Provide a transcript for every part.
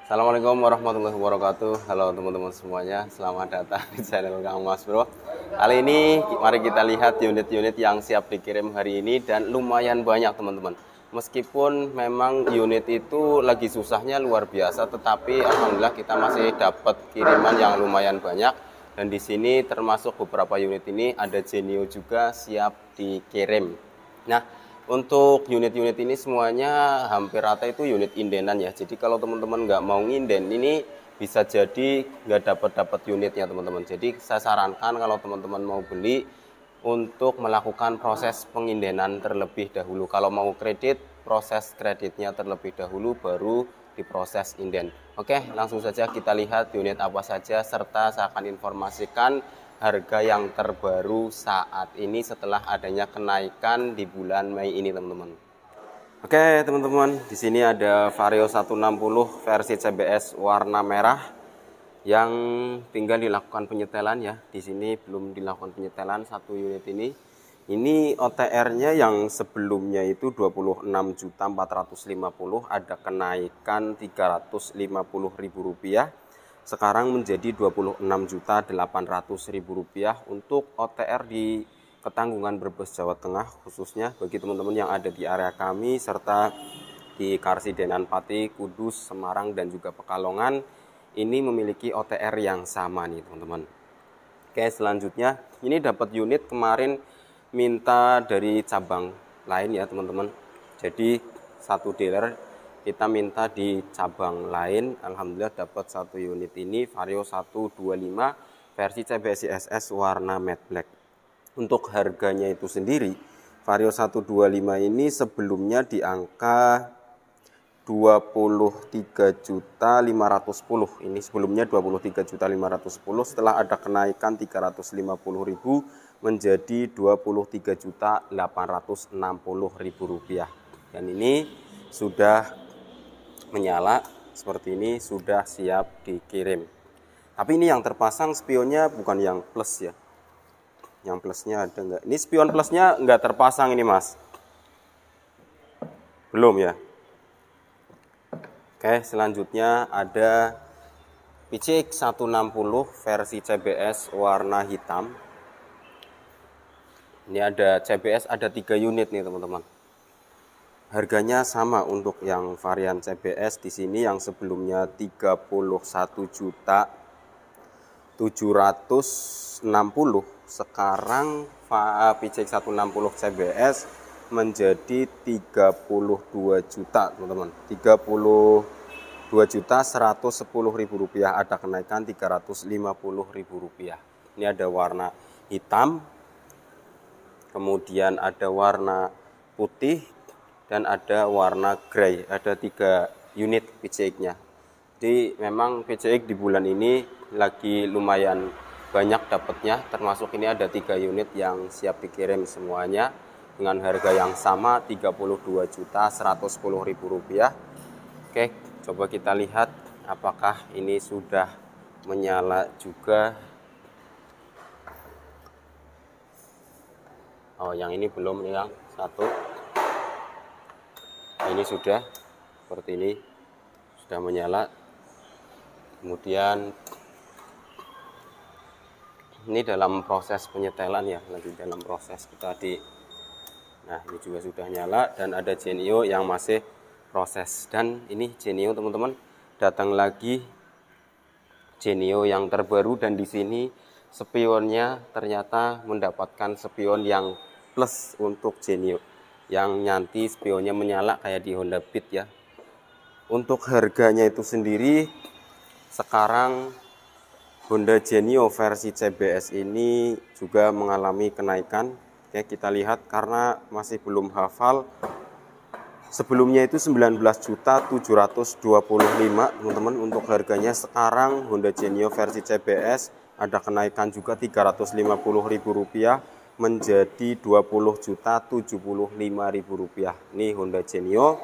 Assalamualaikum warahmatullahi wabarakatuh. Halo teman-teman semuanya, selamat datang di channel Kang Mas Bro. Kali ini mari kita lihat unit-unit yang siap dikirim hari ini dan lumayan banyak teman-teman. Meskipun memang unit itu lagi susahnya luar biasa, tetapi alhamdulillah kita masih dapat kiriman yang lumayan banyak. Dan di sini termasuk beberapa unit ini ada Genio juga siap dikirim. Nah, untuk unit-unit ini semuanya hampir rata itu unit indenan ya. Jadi kalau teman-teman nggak mau nginden ini bisa jadi nggak dapat unitnya teman-teman. Jadi saya sarankan kalau teman-teman mau beli untuk melakukan proses pengindenan terlebih dahulu. Kalau mau kredit, proses kreditnya terlebih dahulu baru diproses inden. Oke, langsung saja kita lihat unit apa saja serta saya akan informasikan harga yang terbaru saat ini setelah adanya kenaikan di bulan Mei ini teman-teman. Oke teman-teman, di sini ada Vario 160 versi CBS warna merah yang tinggal dilakukan penyetelan ya. Di sini belum dilakukan penyetelan satu unit ini. Ini OTR-nya yang sebelumnya itu 26.450.000, ada kenaikan Rp350.000. Sekarang menjadi Rp26.800.000 untuk OTR di Ketanggungan Brebes, Jawa Tengah, khususnya bagi teman-teman yang ada di area kami serta di Karsidenan Pati, Kudus, Semarang dan juga Pekalongan ini memiliki OTR yang sama nih teman-teman. Oke, selanjutnya ini dapat unit kemarin minta dari cabang lain ya teman-teman. Jadi satu dealer kita minta di cabang lain, alhamdulillah dapat satu unit ini Vario 125 versi CBS ISS warna matte black. Untuk harganya itu sendiri Vario 125 ini sebelumnya di angka 23.510. Ini sebelumnya 23.510, setelah ada kenaikan 350.000 menjadi Rp23.860.000. Dan ini sudah menyala seperti ini, sudah siap dikirim. Tapi ini yang terpasang spionnya bukan yang plus ya. Yang plusnya ada enggak? Ini spion plusnya enggak terpasang ini mas. Belum ya. Oke, selanjutnya ada PCX 160 versi CBS warna hitam. Ini ada CBS, ada 3 unit nih teman-teman. Harganya sama untuk yang varian CBS di sini, yang sebelumnya 31.760.000, sekarang PCX 160 CBS menjadi 32 juta teman-teman. 32.110.000 rupiah, ada kenaikan Rp350.000. Ini ada warna hitam, kemudian ada warna putih dan ada warna grey. Ada 3 unit PCX-nya. Jadi memang PCX di bulan ini lagi lumayan banyak dapatnya, termasuk ini ada 3 unit yang siap dikirim semuanya dengan harga yang sama Rp32.110.000. Oke, coba kita lihat apakah ini sudah menyala juga. Oh, yang ini belum, yang satu. Ini sudah seperti ini, sudah menyala. Kemudian ini dalam proses penyetelan ya, lagi dalam proses tadi. Nah, ini juga sudah nyala dan ada Genio yang masih proses. Dan ini Genio teman-teman, datang lagi Genio yang terbaru, dan di sini spionnya ternyata mendapatkan spion yang plus untuk Genio. Yang nanti spionnya menyala kayak di Honda Beat ya. Untuk harganya itu sendiri sekarang Honda Genio versi CBS ini juga mengalami kenaikan. Oke, kita lihat karena masih belum hafal. Sebelumnya itu 19.725 teman-teman untuk harganya. Sekarang Honda Genio versi CBS ada kenaikan juga Rp350.000 menjadi Rp20.075.000. Ini Honda Genio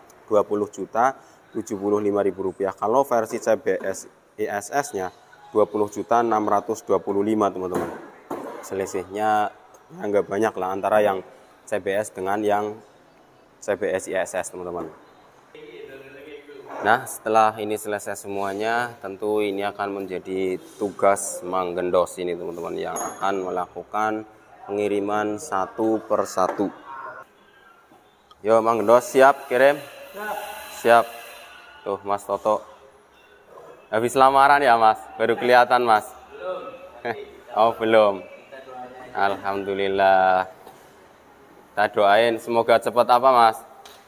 Rp20.075.000. Kalau versi CBS ISS-nya Rp20.625.000 teman-teman. Selisihnya nggak banyak lah antara yang CBS dengan yang CBS ISS teman-teman. Nah, setelah ini selesai semuanya, tentu ini akan menjadi tugas Mang Gendos ini teman-teman yang akan melakukan pengiriman satu persatu. Yo Mang Gendos, siap kirim? Siap. Tuh Mas Toto. Habis lamaran ya Mas? Baru kelihatan Mas? Oh belum. Alhamdulillah. Kita doain semoga cepat apa Mas?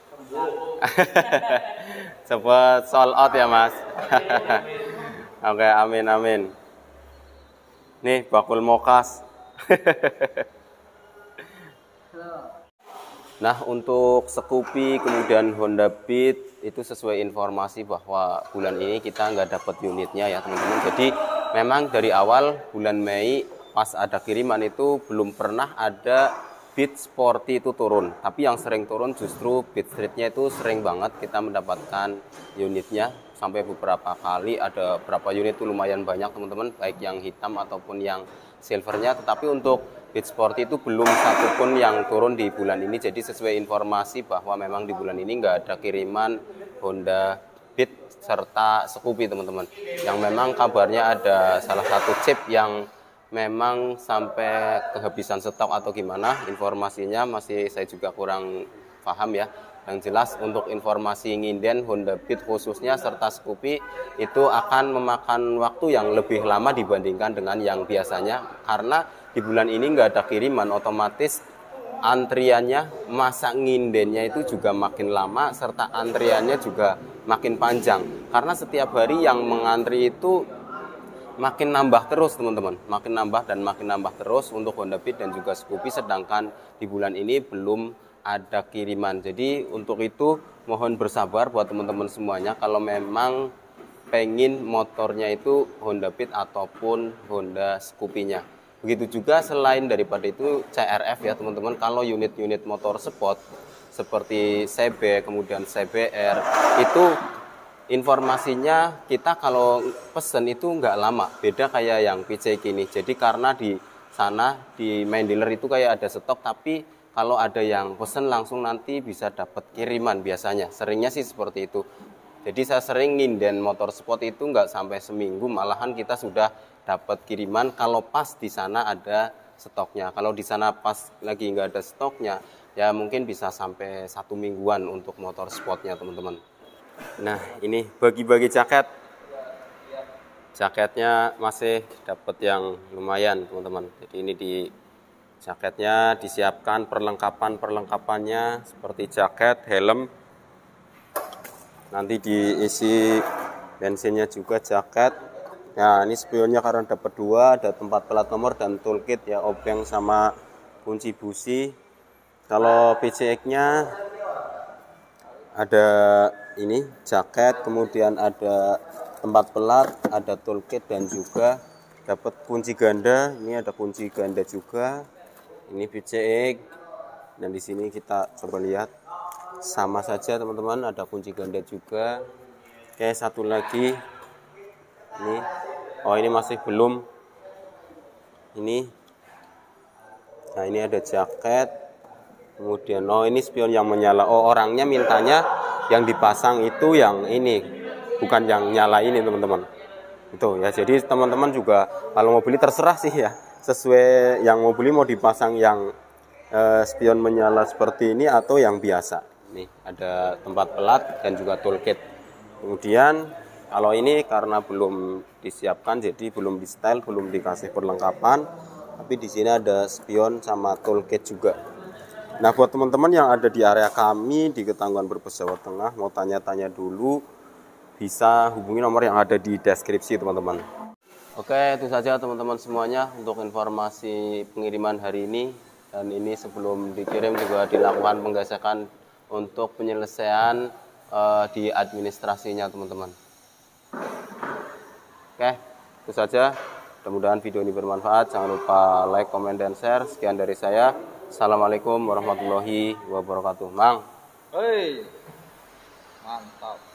Cepat sold out ya Mas. Oke, amin amin. Nih bakul mokas. Nah, untuk Scoopy kemudian Honda Beat itu sesuai informasi bahwa bulan ini kita nggak dapat unitnya ya teman-teman. Jadi memang dari awal bulan Mei pas ada kiriman itu belum pernah ada Beat Sporty itu turun. Tapi yang sering turun justru Beat Streetnya itu sering banget kita mendapatkan unitnya. Sampai beberapa kali ada berapa unit itu lumayan banyak teman-teman. Baik yang hitam ataupun yang silvernya. Tetapi untuk Beat Sporty itu belum satupun yang turun di bulan ini. Jadi sesuai informasi bahwa memang di bulan ini nggak ada kiriman Honda Beat serta Scoopy teman-teman. Yang memang kabarnya ada salah satu chip yang memang sampai kehabisan stok atau gimana informasinya masih saya juga kurang paham ya. Yang jelas untuk informasi nginden Honda Beat khususnya serta Scoopy itu akan memakan waktu yang lebih lama dibandingkan dengan yang biasanya, karena di bulan ini nggak ada kiriman, otomatis antriannya, masa ngindennya itu juga makin lama serta antriannya juga makin panjang, karena setiap hari yang mengantri itu makin nambah terus teman-teman, makin nambah terus untuk Honda Beat dan juga Scoopy, sedangkan di bulan ini belum ada kiriman. Jadi untuk itu mohon bersabar buat teman-teman semuanya kalau memang pengen motornya itu Honda Beat ataupun Honda Scoopy-nya. Begitu juga selain daripada itu CRF ya teman-teman, kalau unit-unit motor sport seperti CB kemudian CBR itu informasinya kita kalau pesen itu nggak lama, beda kayak yang PJ kini. Jadi karena di sana di main dealer itu kayak ada stok, tapi kalau ada yang pesen langsung nanti bisa dapat kiriman biasanya. Seringnya sih seperti itu. Jadi saya sering nginden motor sport itu nggak sampai seminggu, malahan kita sudah dapat kiriman kalau pas di sana ada stoknya. Kalau di sana pas lagi nggak ada stoknya, ya mungkin bisa sampai 1 mingguan untuk motor sportnya teman-teman. Nah ini bagi-bagi jaket. Jaketnya masih dapat yang lumayan teman-teman. Jadi ini di jaketnya disiapkan perlengkapannya seperti jaket, helm. Nanti diisi bensinnya juga jaket. Nah ini spionnya karena dapat 2, ada tempat plat nomor dan toolkit ya, obeng sama kunci busi. Kalau PCX-nya ada ini jaket, kemudian ada tempat pelat, ada toolkit dan juga dapat kunci ganda. Ini ada kunci ganda juga. Ini PCX dan di sini kita coba lihat sama saja teman-teman, ada kunci ganda juga. Oke, satu lagi ini, oh ini masih belum ini. Nah ini ada jaket, kemudian oh ini spion yang menyala. Oh orangnya mintanya yang dipasang itu yang ini, bukan yang nyala ini teman-teman. Itu ya, jadi teman-teman juga kalau mau beli terserah sih ya, sesuai yang mau beli, mau dipasang yang spion menyala seperti ini atau yang biasa. Nih ada tempat pelat dan juga toolkit. Kemudian kalau ini karena belum disiapkan, jadi belum di style, belum dikasih perlengkapan, tapi di sini ada spion sama toolkit juga. Nah buat teman-teman yang ada di area kami di Ketangguhan Brebes Jawa Tengah, mau tanya-tanya dulu, bisa hubungi nomor yang ada di deskripsi teman-teman. Oke, itu saja teman-teman semuanya untuk informasi pengiriman hari ini. Dan ini sebelum dikirim juga dilakukan penggesekan untuk penyelesaian di administrasinya teman-teman. Oke, itu saja. Mudah-mudahan video ini bermanfaat. Jangan lupa like, comment, dan share. Sekian dari saya. Assalamualaikum warahmatullahi wabarakatuh. Mang. Hei, mantap.